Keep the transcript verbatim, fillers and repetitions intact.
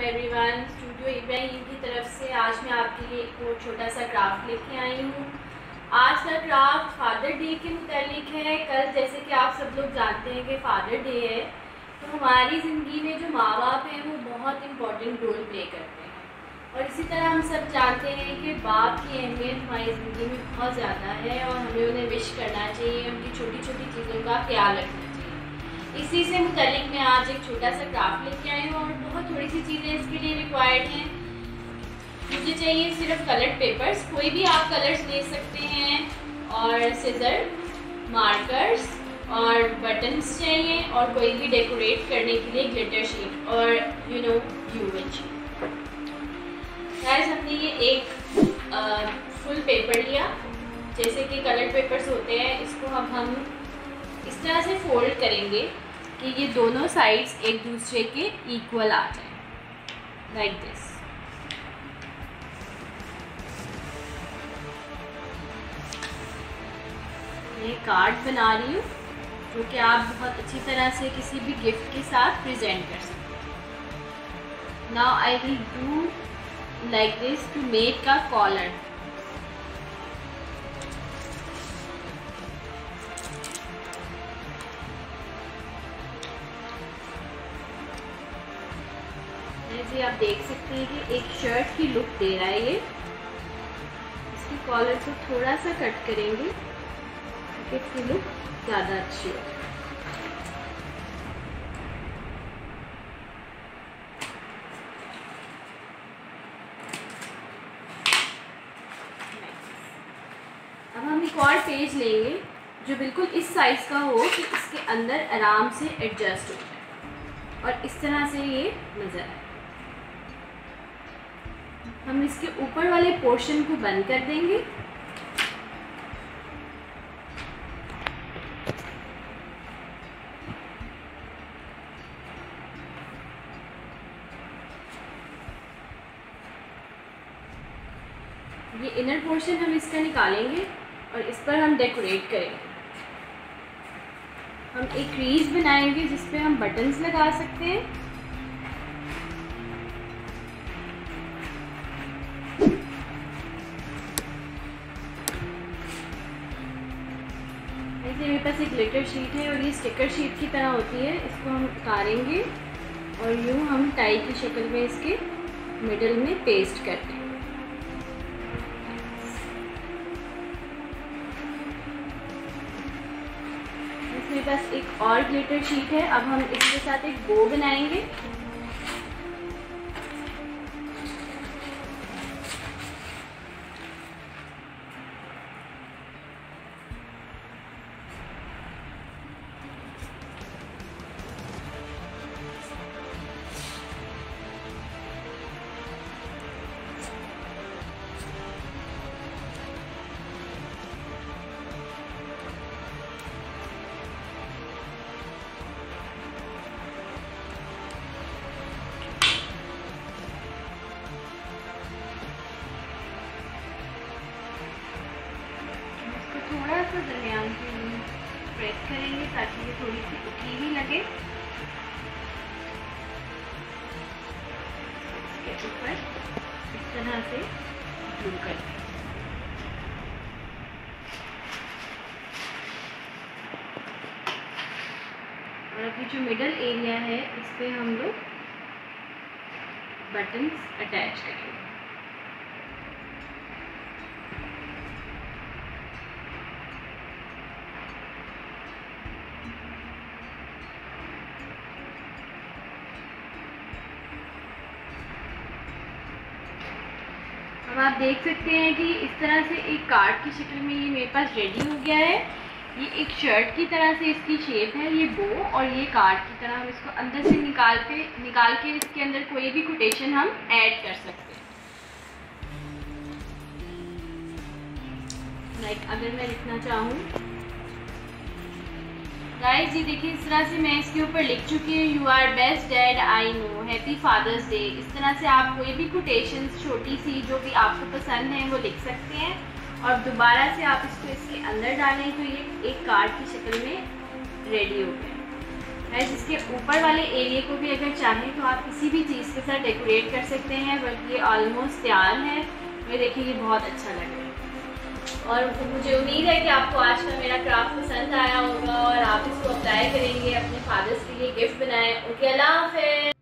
Everyone, studio Ibrahim की तरफ से आज मैं आपके लिए एक और छोटा सा क्राफ्ट लेके आई हूँ। आज का क्राफ्ट फादर डे के मुतालिक है। कल जैसे कि आप सब लोग जानते हैं कि फादर डे है, तो हमारी ज़िंदगी में जो माँ बाप हैं वो बहुत इम्पोर्टेंट रोल प्ले करते हैं। और इसी तरह हम सब जानते हैं कि बाप की अहमियत हमारी ज़िंदगी में बहुत ज़्यादा है और हमें उन्हें विश करना चाहिए, उनकी छोटी छोटी चीज़ों का ख्याल रखना चाहिए। इसी से मुतालिक मैं आज एक छोटा सा क्राफ्ट लेके आई हूँ और बहुत थोड़ी सी चीज़ें इसके लिए रिक्वायर्ड हैं। मुझे चाहिए सिर्फ कलर्ड पेपर्स, कोई भी आप कलर्स ले सकते हैं, और सिजर, मार्कर्स और बटन्स चाहिए, और कोई भी डेकोरेट करने के लिए ग्लिटर शीट और यू नो यूविच। गाइस, हमने ये एक आ, फुल पेपर लिया, जैसे कि कलर्ड पेपर्स होते हैं। इसको अब हम इस तरह से फोल्ड करेंगे कि ये दोनों साइड्स एक दूसरे के इक्वल आ जाए, लाइक दिस। मैं कार्ड बना रही हूँ जो कि आप बहुत अच्छी तरह से किसी भी गिफ्ट के साथ प्रेजेंट कर सकते हैं। Now I will do like this to make a collar. जैसे आप देख सकते हैं कि एक शर्ट की लुक दे रहा है ये। इसकी कॉलर को थोड़ा सा कट करेंगे ताकि इसकी लुक ज़्यादा अच्छी हो। अब हम एक और पेज लेंगे जो बिल्कुल इस साइज का हो कि इसके अंदर आराम से एडजस्ट हो जाए और इस तरह से ये नज़र आए। हम इसके ऊपर वाले पोर्शन को बंद कर देंगे। ये इनर पोर्शन हम इसका निकालेंगे और इस पर हम डेकोरेट करेंगे। हम एक क्रीज बनाएंगे जिस पे हम बटन्स लगा सकते हैं। मेरे पास एक ग्लिटर शीट है और ये स्टिकर शीट की तरह होती है। इसको हम उतारेंगे और यूँ हम टाई की शक्ल में इसके मिडल में पेस्ट कर देंगे। मेरे पास एक और ग्लिटर शीट है। अब हम इसके साथ एक बो बनाएंगे। थोड़ा सा दरमियान से प्रेस करेंगे ताकि ये थोड़ी सी उठी भी लगे। इसके ऊपर इस तरह से ग्लू कर दें। और अभी जो मिडल एरिया है इस पे हम लोग बटन्स अटैच करेंगे। अब आप देख सकते हैं कि इस तरह से एक कार्ड की शक्ल में ये मेरे पास रेडी हो गया है। ये एक शर्ट की तरह से इसकी शेप है, ये बो, और ये कार्ड की तरह हम इसको अंदर से निकाल के निकाल के इसके अंदर कोई भी कोटेशन हम ऐड कर सकते हैं। लाइक अगर मैं लिखना चाहूँ, गाइस ये देखिए इस तरह से मैं इसके ऊपर लिख चुकी हूँ, you are best dad I know, happy father's day. इस तरह से आप कोई भी कोटेशंस छोटी सी जो भी आपको पसंद है वो लिख सकते हैं और दोबारा से आप इसको इसके अंदर डालें तो ये एक कार्ड की शक्ल में रेडी हो गया। है, जिसके ऊपर वाले एरिया को भी अगर चाहें तो आप किसी भी चीज़ के साथ डेकोरेट कर सकते हैं। बट ये ऑलमोस्ट तैयार है, मैं देखिए ये बहुत अच्छा लग रहा है। और मुझे उम्मीद है कि आपको आज का मेरा क्राफ्ट पसंद आया होगा और आप इसको अप्लाई करेंगे, अपने फादर्स के लिए गिफ्ट बनाएं। ओके, अल्लाह हाफ़िज़।